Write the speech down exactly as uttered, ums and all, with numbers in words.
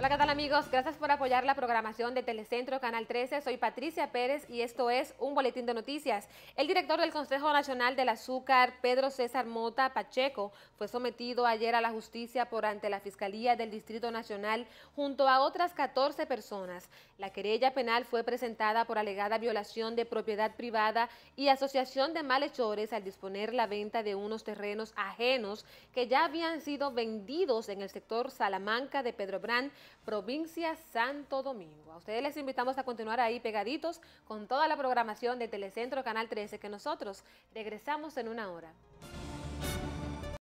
Hola, ¿qué tal amigos? Gracias por apoyar la programación de Telecentro Canal trece. Soy Patricia Pérez y esto es un boletín de noticias. El director del Consejo Nacional del Azúcar, Pedro César Mota Pacheco, fue sometido ayer a la justicia por ante la Fiscalía del Distrito Nacional junto a otras catorce personas. La querella penal fue presentada por alegada violación de propiedad privada y asociación de malhechores al disponer la venta de unos terrenos ajenos que ya habían sido vendidos en el sector Salamanca de Pedro Brán, provincia Santo Domingo. A ustedes les invitamos a continuar ahí pegaditos con toda la programación de Telecentro Canal trece, que nosotros regresamos en una hora.